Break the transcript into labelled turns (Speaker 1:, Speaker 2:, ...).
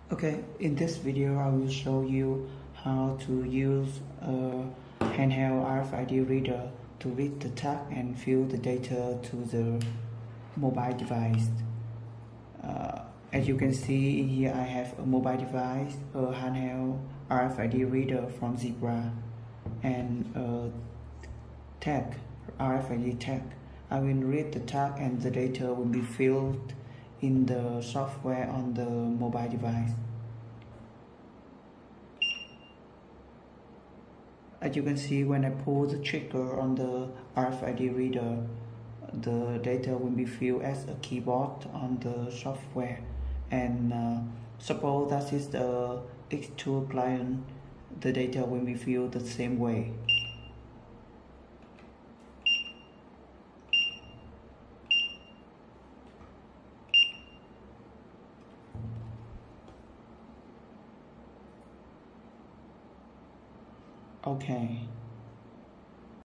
Speaker 1: Okay, in this video I will show you how to use a handheld RFID reader to read the tag and fill the data to the mobile device. As you can see in here, I have a mobile device, a handheld RFID reader from Zebra, and a tag, RFID tag. I will read the tag and the data will be filled in the software on the mobile device. As you can see, when I pull the trigger on the RFID reader, the data will be filled as a keyboard on the software. And suppose that is the X2 client, the data will be filled the same way. Okay.